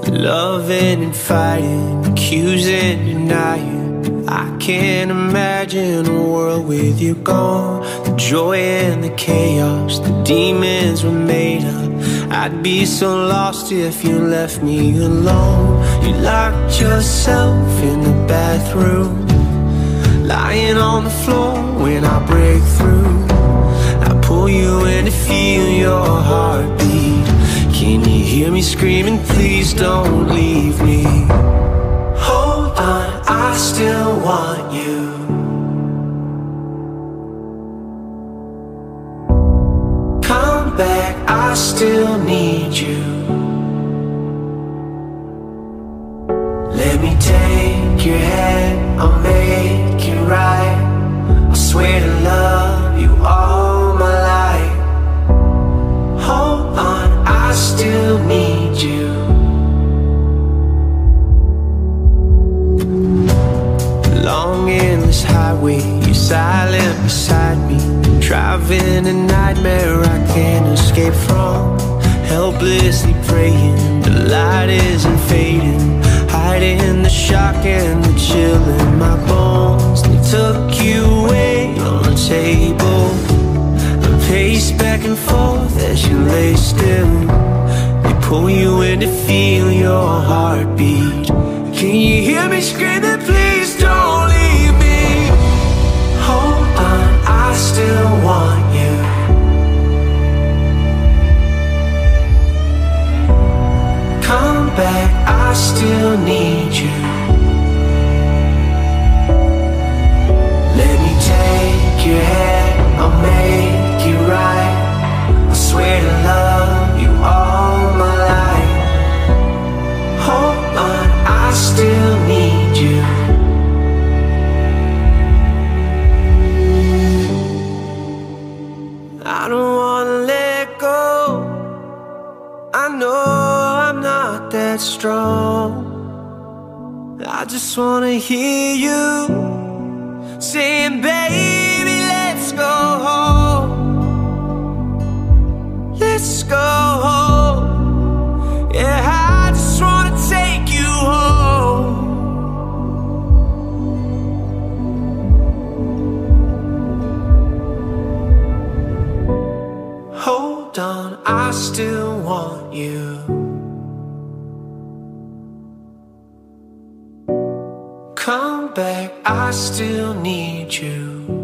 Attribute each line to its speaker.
Speaker 1: Loving and fighting, accusing, denying. I can't imagine a world with you gone. The joy and the chaos, the demons were made up. I'd be so lost if you left me alone. You locked yourself in the bathroom, lying on the floor when I break through. I pull you in to feel your heartbeat. Can you hear me screaming, please don't leave me? Hold on, I still want you. Come back, I still need you. Let me take your hand, I'll make it right. I swear to love you all my life. Hold on, I still need you. Long endless highway, you're silent beside me. Driving a nightmare I can't escape from. Helplessly praying, the light isn't fading. Hiding the shock and the chill in my bones. They took you away on the table. I pace back and forth as you lay still. They pull you in to feel your heartbeat. Can you hear me screaming, please don't leave me? Hold on, I still want you. Come back, I still need you. Let me take your hand, I'll make it right. I swear to love you all my life. Hold on, I still need you. I don't wanna let go. I know I'm not that strong. I just wanna hear you saying, baby, let's go home. Let's go home. Yeah, I just wanna take you home. Hold on, I still want you. Come back, I still need you.